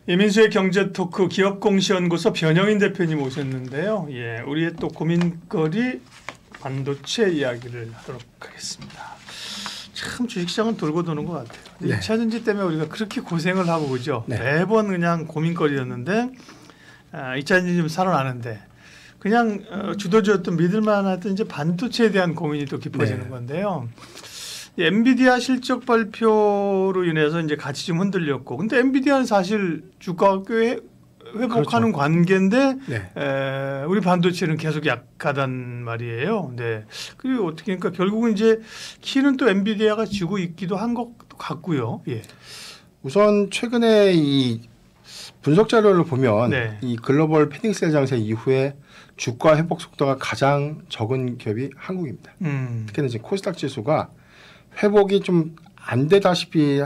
이민수의 경제 토크 기업공시연구소 변영인 대표님 오셨는데요. 예, 우리의 또 고민거리 반도체 이야기를 하도록 하겠습니다. 참 주식시장은 돌고 도는 것 같아요. 네. 2차 전지 때문에 우리가 그렇게 고생을 하고 그죠. 네. 매번 그냥 고민거리였는데 2차 전지 좀 살아나는데 그냥 주도주였던 믿을만하던 이제 반도체에 대한 고민이 또 깊어지는 네. 건데요. 엔비디아 실적 발표로 인해서 이제 같이 좀 흔들렸고, 근데 엔비디아는 사실 주가가 꽤 회복하는 그렇죠. 관계인데 네. 우리 반도체는 계속 약하단 말이에요. 네. 그리고 어떻게 그러니까 결국은 이제 키는 또 엔비디아가 쥐고 있기도 한 것 같고요. 예. 우선 최근에 이 분석 자료를 보면 네. 이 글로벌 패닉셀 장세 이후에 주가 회복 속도가 가장 적은 기업이 한국입니다. 특히나 이제 코스닥 지수가 회복이 좀 안 되다시피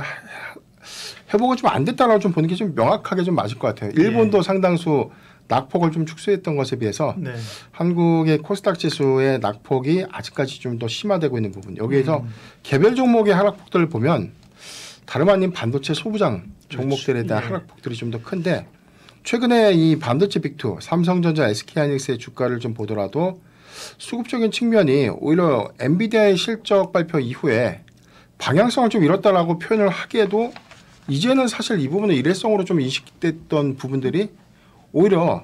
회복은 좀 안 됐다라고 좀 보는 게 좀 명확하게 좀 맞을 것 같아요. 일본도 예. 상당수 낙폭을 좀 축소했던 것에 비해서 네. 한국의 코스닥 지수의 낙폭이 아직까지 좀 더 심화되고 있는 부분. 여기에서 개별 종목의 하락폭들을 보면 다름 아닌 반도체 소부장 종목들에 대한 예. 하락폭들이 좀 더 큰데 최근에 이 반도체 빅2 삼성전자, SK하이닉스의 주가를 좀 보더라도 수급적인 측면이 오히려 엔비디아의 실적 발표 이후에 방향성을 좀 잃었다라고 표현을 하기에도 이제는 사실 이 부분은 일회성으로 좀 인식됐던 부분들이 오히려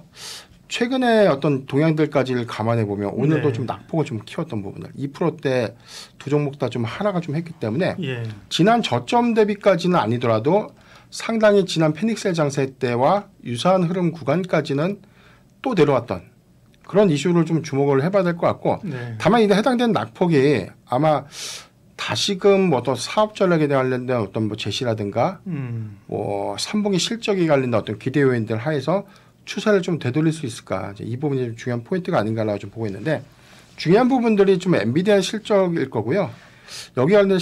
최근에 어떤 동향들까지를 감안해 보면 오늘도 네. 좀 낙폭을 좀 키웠던 부분들 2%대 두 종목 다 좀 하락을 좀 했기 때문에 예. 지난 저점 대비까지는 아니더라도 상당히 지난 페닉셀 장세 때와 유사한 흐름 구간까지는 또 내려왔던 그런 이슈를 좀 주목을 해봐야 될 것 같고 네. 다만 이제 해당되는 낙폭이 아마 다시금 뭐 어떤 사업 전략에 관련된 어떤 뭐 제시라든가 뭐 3분기 실적에 관련된 어떤 기대 요인들 하에서 추세를 좀 되돌릴 수 있을까 이제 이 부분이 좀 중요한 포인트가 아닌가라고 좀 보고 있는데 중요한 부분들이 좀 엔비디아 실적일 거고요. 여기 관련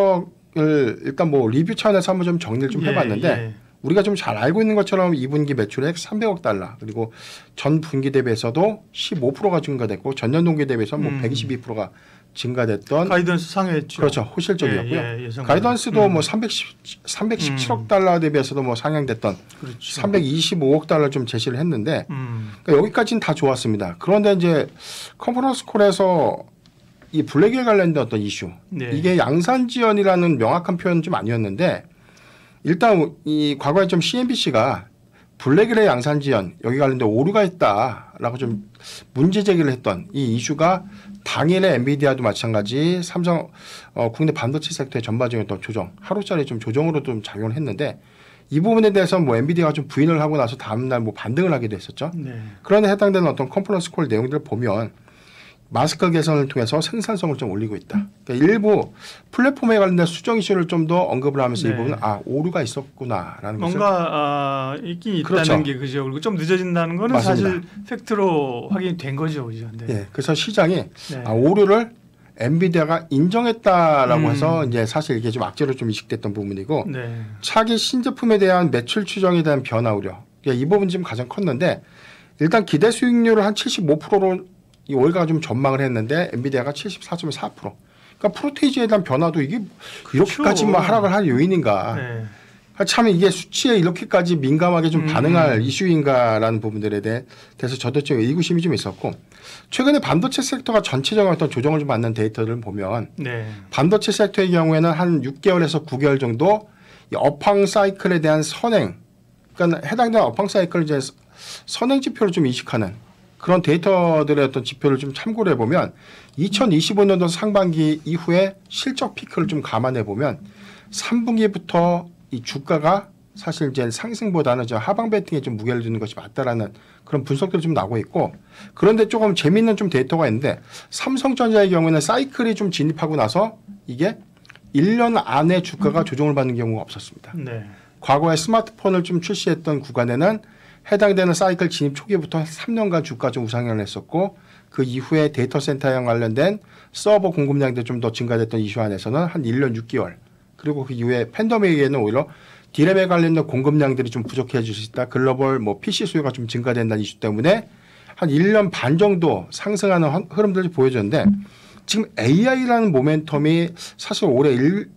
실적을 일단 뭐 리뷰 차원에서 한번 좀 정리를 좀 해봤는데 예. 우리가 좀 잘 알고 있는 것처럼 2분기 매출액 300억 달러 그리고 전 분기 대비해서도 15%가 증가됐고 전년 동기 대비해서 뭐 122%가 증가됐던 가이던스 상회했죠. 그렇죠. 호실적이었고요. 예, 예, 가이던스도 뭐 317억 달러 대비해서도 뭐 상향됐던 그렇죠. 325억 달러 좀 제시를 했는데 그러니까 여기까지는 다 좋았습니다. 그런데 이제 컨퍼런스 콜에서 이 블랙에 관련된 어떤 이슈 네. 이게 양산지연이라는 명확한 표현은 좀 아니었는데 일단 이 과거에 좀 CNBC가 블랙일의 양산지연 여기 관련된 오류가 있다라고 좀 문제 제기를 했던 이 이슈가 당일에 엔비디아도 마찬가지 삼성 국내 반도체 섹터의 전반적인 어떤 조정 하루짜리 좀 조정으로 좀 작용을 했는데 이 부분에 대해서 뭐 엔비디아가 좀 부인을 하고 나서 다음날 뭐 반등을 하기도 했었죠. 네. 그런데 해당되는 어떤 컨퍼런스 콜 내용들을 보면 마스크 개선을 통해서 생산성을 좀 올리고 있다. 그러니까 일부 플랫폼에 관련된 수정 이슈를 좀 더 언급을 하면서 네. 이 부분은 오류가 있었구나라는 것을 뭔가 있긴 있다는 그렇죠. 게 그죠. 그리고 좀 늦어진다는 거는 맞습니다. 사실 팩트로 확인이 된 거죠, 그죠. 네. 예, 그래서 시장이 네. 오류를 엔비디아가 인정했다라고 해서 이제 사실 이게 좀 악재로 좀 이식됐던 부분이고 네. 차기 신제품에 대한 매출 추정에 대한 변화 우려 이 부분 지금 가장 컸는데 일단 기대 수익률을 한 75%로 이 월가가 좀 전망을 했는데 엔비디아가 74.4%. 그러니까 프로테이지에 대한 변화도 이게 이렇게까지만 하락을 할 요인인가. 네. 참 이게 수치에 이렇게까지 민감하게 좀 반응할 이슈인가라는 부분들에 대해서 저도 좀 의구심이 좀 있었고 최근에 반도체 섹터가 전체적인 어떤 조정을 좀 받는 데이터를 보면 네. 반도체 섹터의 경우에는 한 6개월에서 9개월 정도 이 업황 사이클에 대한 선행 그러니까 해당되는 업황 사이클을 이제 선행 지표를 좀 인식하는 그런 데이터들의 어떤 지표를 좀 참고를 해보면 2025년도 상반기 이후에 실적 피크를 좀 감안해 보면 3분기부터 이 주가가 사실 이제 상승보다는 저 하방 배팅에 좀 무게를 두는 것이 맞다라는 그런 분석들이 좀 나오고 있고 그런데 조금 재미있는 좀 데이터가 있는데 삼성전자의 경우에는 사이클이 좀 진입하고 나서 이게 1년 안에 주가가 조정을 받는 경우가 없었습니다. 네. 과거에 스마트폰을 좀 출시했던 구간에는 해당되는 사이클 진입 초기부터 3년간 주가 좀 우상향을 했었고 그 이후에 데이터 센터에 관련된 서버 공급량도 좀 더 증가됐던 이슈 안에서는 한 1년 6개월 그리고 그 이후에 팬데믹에는 오히려 디램에 관련된 공급량들이 좀 부족해질 수 있다. 글로벌 뭐 PC 수요가 좀 증가된다는 이슈 때문에 한 1년 반 정도 상승하는 흐름들이 보여졌는데 지금 AI라는 모멘텀이 사실 올해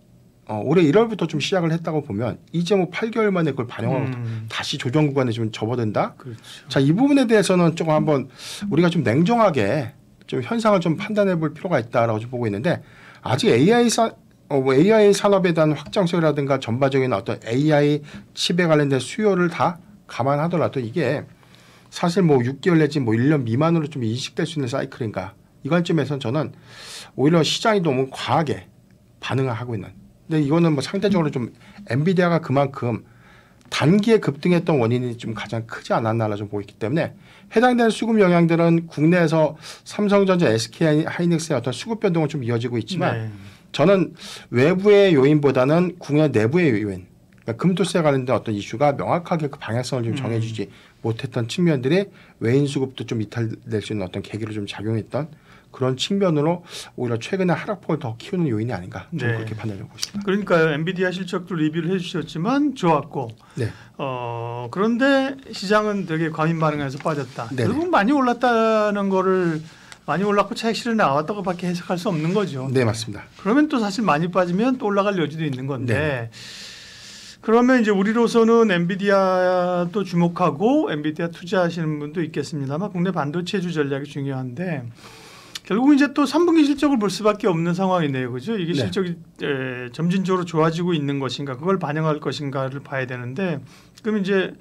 올해 1월부터 좀 시작을 했다고 보면 이제 뭐 8개월 만에 그걸 반영하고 다시 조정 구간에 좀 접어든다. 그렇죠. 자, 이 부분에 대해서는 조금 한번 우리가 좀 냉정하게 좀 현상을 좀 판단해 볼 필요가 있다라고 좀 보고 있는데 아직 AI 산업에 대한 확장성이라든가 전반적인 어떤 AI 칩에 관련된 수요를 다 감안하더라도 이게 사실 뭐 6개월 내지 뭐 1년 미만으로 좀 인식될 수 있는 사이클인가 이 관점에서는 저는 오히려 시장이 너무 과하게 반응을 하고 있는. 근데 이거는 뭐 상대적으로 좀 엔비디아가 그만큼 단기에 급등했던 원인이 좀 가장 크지 않았나라 좀 보고 있기 때문에 해당되는 수급 영향들은 국내에서 삼성전자, SK하이닉스의 어떤 수급 변동은 좀 이어지고 있지만 네. 저는 외부의 요인보다는 국내 내부의 요인, 그러니까 금토세에 관련된 어떤 이슈가 명확하게 그 방향성을 좀 정해주지 못했던 측면들이 외인 수급도 좀 이탈될 수 있는 어떤 계기로 좀 작용했던 그런 측면으로 오히려 최근에 하락폭을 더 키우는 요인이 아닌가 좀 네. 그렇게 판단해 보고 있습니다. 그러니까 엔비디아 실적도 리뷰를 해주셨지만 좋았고 네. 그런데 시장은 되게 과민 반응해서 빠졌다. 네네. 결국 많이 올랐다는 거를 많이 올랐고 차익 실현이 나왔다고밖에 해석할 수 없는 거죠. 네, 맞습니다. 그러면 또 사실 많이 빠지면 또 올라갈 여지도 있는 건데 네. 그러면 이제 우리로서는 엔비디아도 주목하고 엔비디아 투자하시는 분도 있겠습니다만 국내 반도체주 전략이 중요한데 결국 이제 또 3분기 실적을 볼 수밖에 없는 상황이네요, 그죠? 이게 네. 실적이 점진적으로 좋아지고 있는 것인가, 그걸 반영할 것인가를 봐야 되는데, 그럼 이제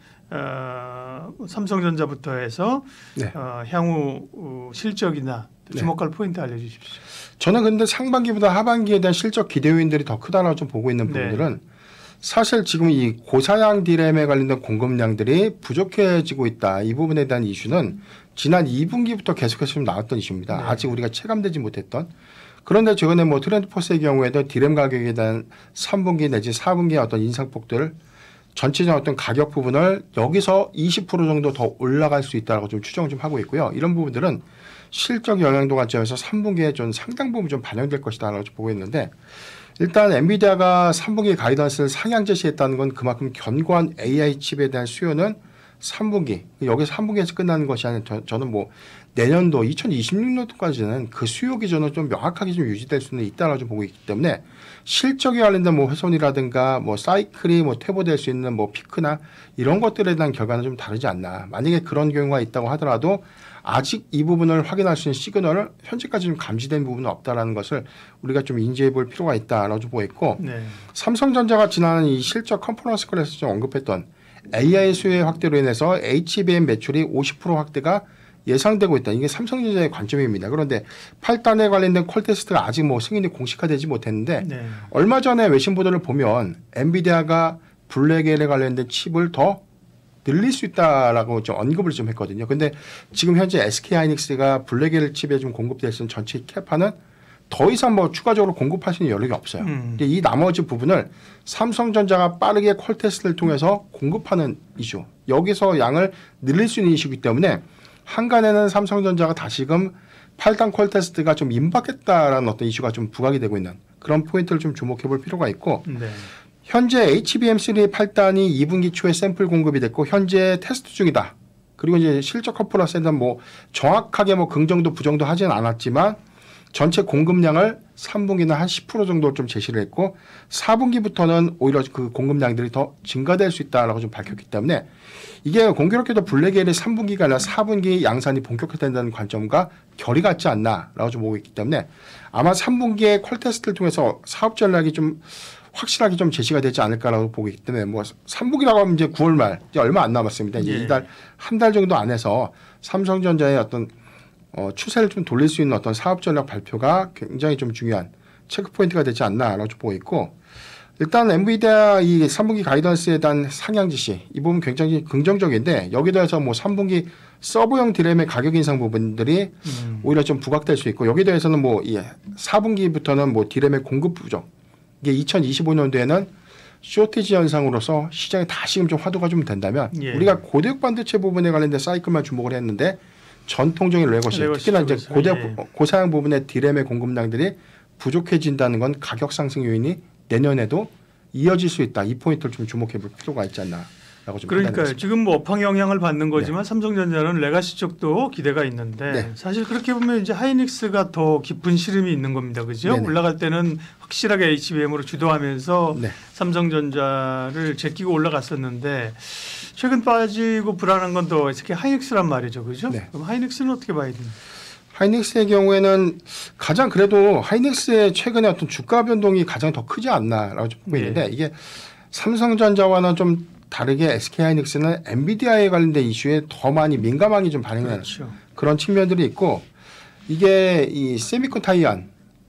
삼성전자부터 해서 네. 향후 실적이나 주목할 포인트 알려주십시오. 저는 근데 상반기보다 하반기에 대한 실적 기대 요인들이 더 크다라고 좀 보고 있는 부분들은 사실 지금 이 고사양 디램에 관련된 공급량들이 부족해지고 있다. 이 부분에 대한 이슈는 지난 2분기부터 계속해서 좀 나왔던 이슈입니다. 네. 아직 우리가 체감되지 못했던. 그런데 최근에 뭐 트렌드포스의 경우에도 디램 가격에 대한 3분기 내지 4분기의 어떤 인상폭들 전체적인 어떤 가격 부분을 여기서 20% 정도 더 올라갈 수 있다고 좀 추정을 좀 하고 있고요. 이런 부분들은 실적 영향도 관점에서 3분기에 좀 상당 부분 좀 반영될 것이다라고 좀 보고 있는데 일단 엔비디아가 3분기 가이던스를 상향 제시했다는 건 그만큼 견고한 AI 칩에 대한 수요는 3분기 여기서 3분기에서 끝나는 것이 아니라 저는 뭐 내년도 2026년도까지는 그 수요 기준은 좀 명확하게 좀 유지될 수는 있다라고 좀 보고 있기 때문에 실적에 관련된 뭐 훼손이라든가 뭐 사이클이 뭐 퇴보될 수 있는 뭐 피크나 이런 것들에 대한 결과는 좀 다르지 않나. 만약에 그런 경우가 있다고 하더라도 아직 이 부분을 확인할 수 있는 시그널을 현재까지 좀 감지된 부분은 없다라는 것을 우리가 좀 인지해 볼 필요가 있다라고 좀 보고 있고 네. 삼성전자가 지난 이 실적 컨퍼런스 콜에서 좀 언급했던 AI 수요의 확대로 인해서 HBM 매출이 50% 확대가 예상되고 있다. 이게 삼성전자의 관점입니다. 그런데 8단에 관련된 콜 테스트가 아직 뭐 승인이 공식화되지 못했는데 네. 얼마 전에 외신 보도를 보면 엔비디아가 블랙엘에 관련된 칩을 더 늘릴 수 있다라고 좀 언급을 좀 했거든요. 근데 지금 현재 SK하이닉스가 블랙엘 칩에 좀 공급될 수 있는 전체 캐파는 더 이상 뭐 추가적으로 공급할 수 있는 여력이 없어요. 근데 이 나머지 부분을 삼성전자가 빠르게 콜 테스트를 통해서 공급하는 이슈. 여기서 양을 늘릴 수 있는 이슈이기 때문에 한간에는 삼성전자가 다시금 8단 콜 테스트가 좀 임박했다라는 어떤 이슈가 좀 부각이 되고 있는 그런 포인트를 좀 주목해 볼 필요가 있고 네. 현재 HBM3 8단이 2분기 초에 샘플 공급이 됐고 현재 테스트 중이다. 그리고 이제 실적 컨퍼런스에는 뭐 정확하게 뭐 긍정도 부정도 하진 않았지만 전체 공급량을 3분기는 한 10% 정도 좀 제시를 했고 4분기부터는 오히려 그 공급량들이 더 증가될 수 있다라고 좀 밝혔기 때문에 이게 공교롭게도 블랙엘이 3분기가 아니라 4분기 양산이 본격화된다는 관점과 결이 같지 않나라고 좀 보고 있기 때문에 아마 3분기에 콜 테스트를 통해서 사업 전략이 좀 확실하게 좀 제시가 되지 않을까라고 보고 있기 때문에 뭐 3분기라고 하면 이제 9월 말 이제 얼마 안 남았습니다. 이제 예. 이달 한 달 정도 안에서 삼성전자의 어떤 추세를 좀 돌릴 수 있는 어떤 사업 전략 발표가 굉장히 좀 중요한 체크 포인트가 되지 않나라고 좀 보고 있고 일단 엔비디아 이 3분기 가이던스에 대한 상향 지시 이 부분 굉장히 긍정적인데 여기에 대해서 뭐 3분기 서브형 디램의 가격 인상 부분들이 오히려 좀 부각될 수 있고 여기에 대해서는 뭐 4분기부터는 뭐 디램의 공급 부족 이게 2025년도에는 쇼티지 현상으로서 시장에 다시금 좀 화두가 좀 된다면 예. 우리가 고대역 반도체 부분에 관련된 사이클만 주목을 했는데 전통적인 레거시 특히나 이제 고사양 부분의 디램의 공급량들이 부족해진다는 건 가격 상승 요인이 내년에도 이어질 수 있다. 이 포인트를 좀 주목해 볼 필요가 있지 않나. 좀 그러니까 지금 뭐 업황 영향을 받는 거지만 삼성전자는 레가시 쪽도 기대가 있는데 사실 그렇게 보면 이제 하이닉스가 더 깊은 시름이 있는 겁니다. 그죠? 올라갈 때는 확실하게 HBM으로 주도하면서 삼성전자를 제끼고 올라갔었는데 최근 빠지고 불안한 건 더 SK 하이닉스란 말이죠. 그죠? 그럼 하이닉스는 어떻게 봐야 됩니까? 하이닉스의 경우에는 가장 그래도 하이닉스의 최근에 어떤 주가 변동이 가장 더 크지 않나라고 좀 보고 있는데 이게 삼성전자와는 좀 다르게 SK 하이닉스는 엔비디아에 관련된 이슈에 더 많이 민감하게 좀 반응하는 그런 측면들이 있고 이게 이 세미콘 타이안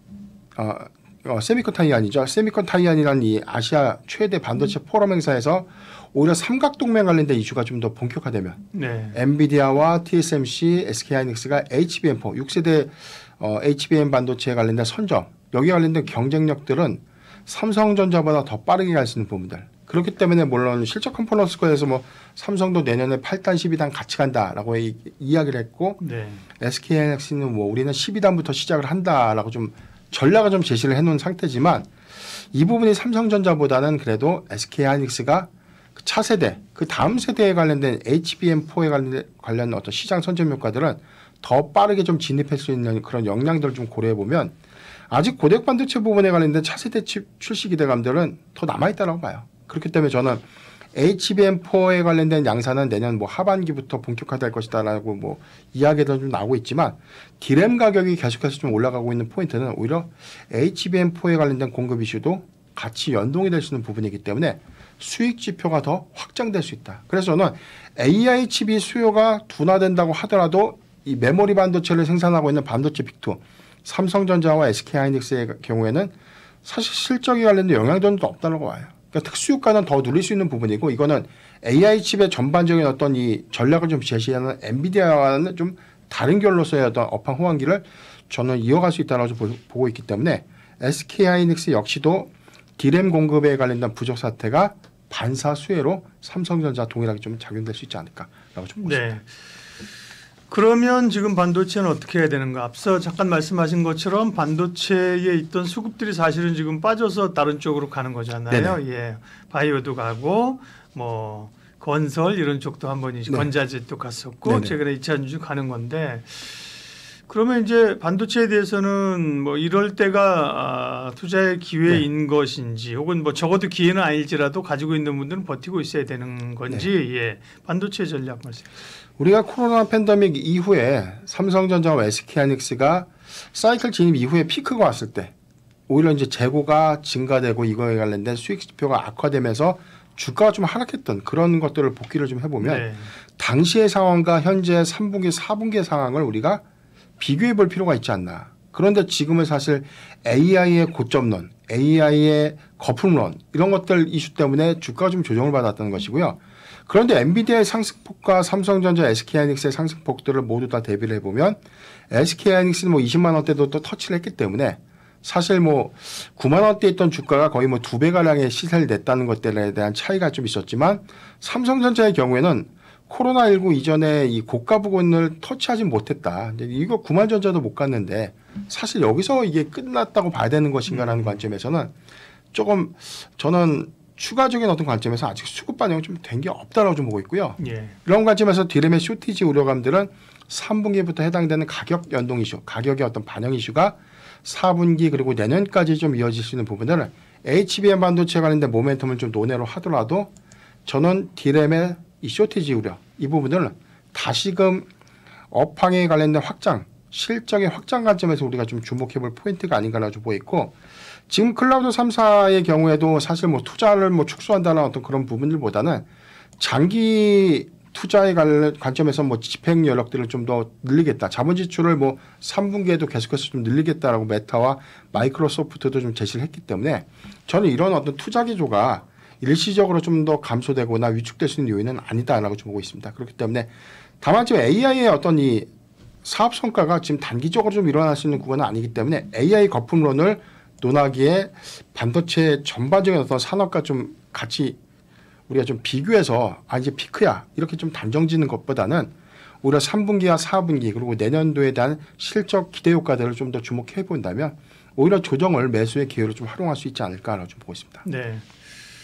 세미콘 타이안이죠. 세미콘 타이안이라는 이 아시아 최대 반도체 포럼 행사에서 오히려 삼각동맹 관련된 이슈가 좀 더 본격화되면 엔비디아와 TSMC, SK 하이닉스가 HBM4 6세대 HBM 반도체에 관련된 선점 여기에 관련된 경쟁력들은 삼성전자보다 더 빠르게 갈 수 있는 부분들. 그렇기 때문에 물론 실적 컴포넌스권에서 뭐 삼성도 내년에 8단, 12단 같이 간다라고 이야기를 했고 SK 하이닉스는 뭐 우리는 12단부터 시작을 한다라고 좀 전략을 좀 제시를 해놓은 상태지만 이 부분이 삼성전자보다는 그래도 SK 하이닉스가 그 차세대, 그 다음 세대에 관련된 HBM4에 관련 어떤 시장 선점 효과들은 더 빠르게 좀 진입할 수 있는 그런 역량들을 좀 고려해 보면 아직 고객 반도체 부분에 관련된 차세대 칩 출시 기대감들은 더 남아있다고 봐요. 그렇기 때문에 저는 HBM4에 관련된 양산은 내년 뭐 하반기부터 본격화될 것이다라고 뭐 이야기도 좀 나오고 있지만 디램 가격이 계속해서 좀 올라가고 있는 포인트는 오히려 HBM4에 관련된 공급 이슈도 같이 연동이 될 수 있는 부분이기 때문에 수익 지표가 더 확장될 수 있다. 그래서 저는 AI 칩이 수요가 둔화된다고 하더라도 이 메모리 반도체를 생산하고 있는 반도체 빅2 삼성전자와 SK 하이닉스의 경우에는 사실 실적에 관련된 영향도 없다고 봐요. 그러니까 특수효과는 더 누릴 수 있는 부분이고 이거는 AI 칩의 전반적인 어떤 이 전략을 좀 제시하는 엔비디아와는 좀 다른 결로서의 어떤 업황 호황기를 저는 이어갈 수 있다고 보고 있기 때문에 SK 하이닉스 역시도 디램 공급에 관련된 부족 사태가 반사 수혜로 삼성전자 동일하게 좀 작용될 수 있지 않을까라고 좀 보습니다. 그러면 지금 반도체는 어떻게 해야 되는가? 앞서 잠깐 말씀하신 것처럼 반도체에 있던 수급들이 사실은 지금 빠져서 다른 쪽으로 가는 거잖아요. 예, 바이오도 가고 뭐 건설 이런 쪽도 한번 이제 건자재도 갔었고 최근에 2차 전지 가는 건데 그러면 이제 반도체에 대해서는 뭐 이럴 때가 투자의 기회인 것인지 혹은 뭐 적어도 기회는 아닐지라도 가지고 있는 분들은 버티고 있어야 되는 건지 반도체 전략 말씀. 우리가 코로나 팬데믹 이후에 삼성전자와 SK 하이닉스가 사이클 진입 이후에 피크가 왔을 때 오히려 이제 재고가 증가되고 이거에 관련된 수익 지표가 악화되면서 주가가 좀 하락했던 그런 것들을 복기를 좀 해보면 당시의 상황과 현재 3분기, 4분기의 상황을 우리가 비교해 볼 필요가 있지 않나. 그런데 지금은 사실 AI의 고점론, AI의 거품론 이런 것들 이슈 때문에 주가가 좀 조정을 받았던 것이고요. 그런데 엔비디아의 상승폭과 삼성전자, SK하이닉스의 상승폭들을 모두 다 대비를 해보면 SK하이닉스는 뭐 20만 원대도 또 터치를 했기 때문에 사실 뭐 9만 원대 있던 주가가 거의 뭐 2배 가량의 시세를 냈다는 것들에 대한 차이가 좀 있었지만 삼성전자의 경우에는 코로나19 이전에 이 고가 부근을 터치하지 못했다. 이거 9만 전자도 못 갔는데 사실 여기서 이게 끝났다고 봐야 되는 것인가라는 관점에서는 조금 저는 추가적인 어떤 관점에서 아직 수급 반영이 좀 된 게 없다라고 좀 보고 있고요. 이런 관점에서 디램의 쇼티지 우려감들은 3분기부터 해당되는 가격 연동 이슈, 가격의 어떤 반영 이슈가 4분기 그리고 내년까지 좀 이어질 수 있는 부분들은 HBM 반도체 관련된 모멘텀을 좀 논외로 하더라도 저는 디램의 이 쇼티지 우려 이 부분을 다시금 업황에 관련된 확장, 실적의 확장 관점에서 우리가 좀 주목해볼 포인트가 아닌가라고 좀 보고 있고 지금 클라우드 3사의 경우에도 사실 뭐 투자를 뭐 축소한다는 어떤 그런 부분들보다는 장기 투자의 관점에서 뭐 집행 여력들을 좀 더 늘리겠다. 자본 지출을 뭐 3분기에도 계속해서 좀 늘리겠다라고 메타와 마이크로소프트도 좀 제시를 했기 때문에 저는 이런 어떤 투자 기조가 일시적으로 좀 더 감소되거나 위축될 수 있는 요인은 아니다라고 좀 보고 있습니다. 그렇기 때문에 다만 지금 AI의 어떤 이 사업 성과가 지금 단기적으로 좀 일어날 수 있는 구간은 아니기 때문에 AI 거품론을 논하기에 반도체 전반적인 어떤 산업과 좀 같이 우리가 좀 비교해서 이제 피크야 이렇게 좀 단정 짓는 것보다는 오히려 3분기와 4분기 그리고 내년도에 대한 실적 기대 효과들을 좀 더 주목해 본다면 오히려 조정을 매수의 기회로 좀 활용할 수 있지 않을까라고 좀 보고 있습니다. 네.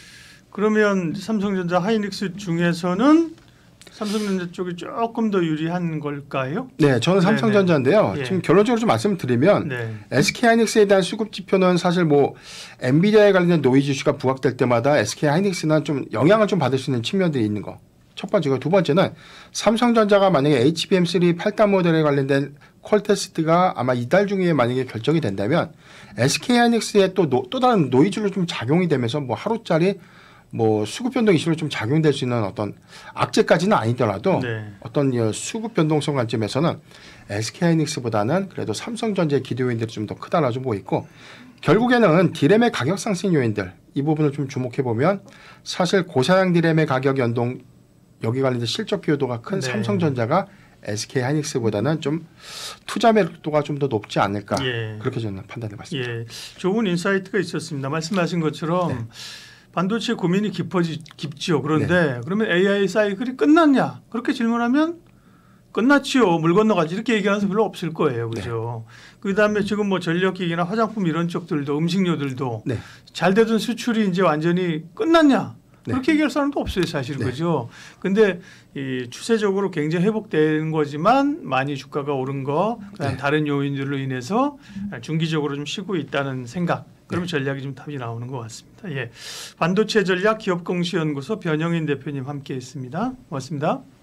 그러면 삼성전자, 하이닉스 중에서는 삼성전자 쪽이 조금 더 유리한 걸까요? 네, 저는 삼성전자인데요. 예. 지금 결론적으로 좀 말씀드리면 네. SK하이닉스에 대한 수급 지표는 사실 뭐 엔비디아에 관련된 노이즈 이슈가 부각될 때마다 SK하이닉스는 좀 영향을 좀 받을 수 있는 측면들이 있는 거. 첫 번째고 두 번째는 삼성전자가 만약에 HBM3 8단 모델에 관련된 콜 테스트가 아마 이달 중에 만약에 결정이 된다면 SK하이닉스에 또 다른 노이즈로 좀 작용이 되면서 뭐 하루짜리 뭐 수급 변동 이슈로 좀 작용될 수 있는 어떤 악재까지는 아니더라도 네. 어떤 수급 변동성 관점에서는 SK하이닉스보다는 그래도 삼성전자의 기대 요인들이 좀 더 크다라 좀 보이고 결국에는 디램의 가격 상승 요인들 이 부분을 좀 주목해 보면 사실 고사양 디램의 가격 연동 여기 관련된 실적 기여도가 큰 네. 삼성전자가 SK하이닉스보다는 좀 투자 매력도가 좀 더 높지 않을까 예. 그렇게 저는 판단해봤습니다. 예, 좋은 인사이트가 있었습니다. 말씀하신 것처럼 네. 반도체 고민이 깊지요. 그런데 그러면 AI 사이클이 끝났냐? 그렇게 질문하면 끝났지요. 물 건너가지 이렇게 얘기하는 사람 별로 없을 거예요. 그죠? 그다음에 지금 뭐 전력기기나 화장품 이런 쪽들도 음식료들도 네. 잘 되던 수출이 이제 완전히 끝났냐? 네. 그렇게 얘기할 사람도 없어요, 사실. 네. 그죠? 근데 이 추세적으로 굉장히 회복되는 거지만 많이 주가가 오른 거, 그다음 네. 다른 요인들로 인해서 중기적으로 좀 쉬고 있다는 생각. 그러면 전략이 좀 답이 나오는 것 같습니다. 예. 반도체 전략 기업공시연구소 변영인 대표님 함께했습니다. 고맙습니다.